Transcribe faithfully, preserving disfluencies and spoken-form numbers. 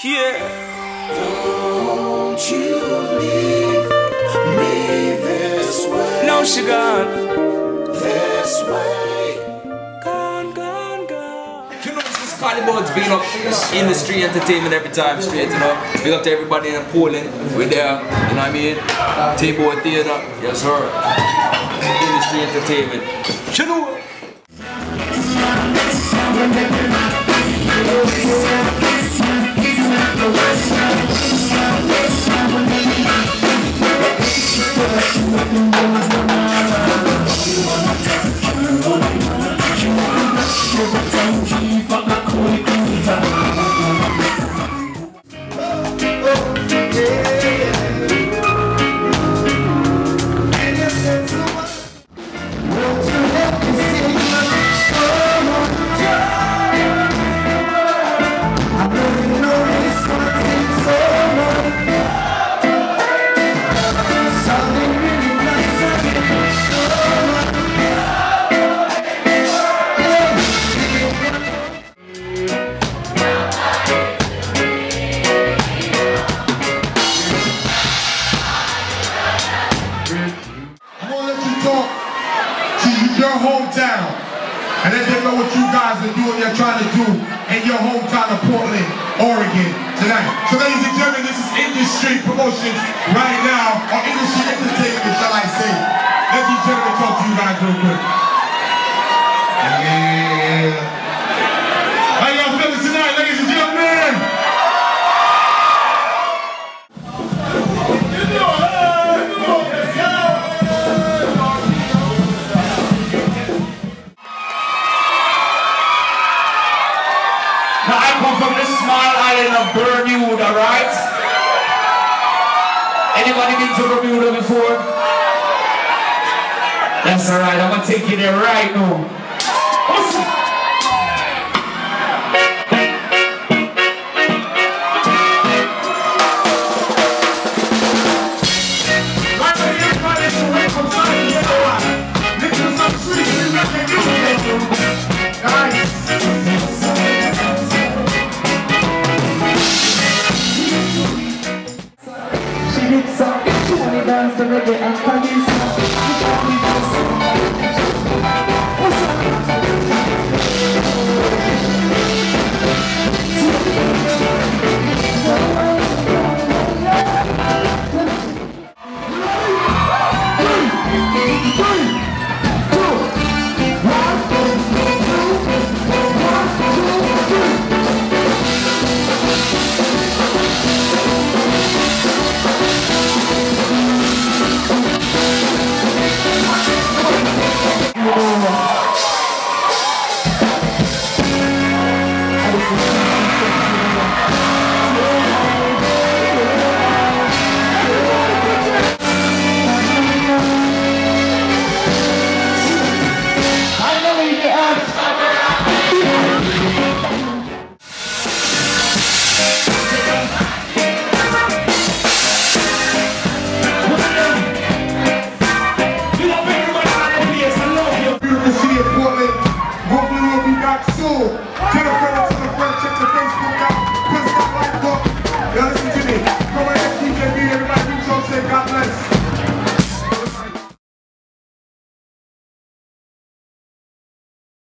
Yeah. Don't you leave me this way. No, she gone. This way. Gone, gone, gone. You know, this is Carly Buds being up industry entertainment every time straight, you know. Big up to everybody in Poland. We're there, you know what I mean? T-Boy Theater, yes sir. Industry entertainment. You know. Your hometown, and let them know what you guys are doing, you're trying to do in your hometown of Portland, Oregon tonight. So ladies and gentlemen, this is Industry Promotions right now, or Industry Entertainment, shall I say. Let these gentlemen talk to you guys real quick. Yeah. How y'all feeling tonight, ladies and gentlemen? Now I come from the small island of Bermuda, right? Anybody been to Bermuda before? That's alright, I'm gonna take you there right now. Awesome. Dance the reggae and police. Hopefully we'll be back soon.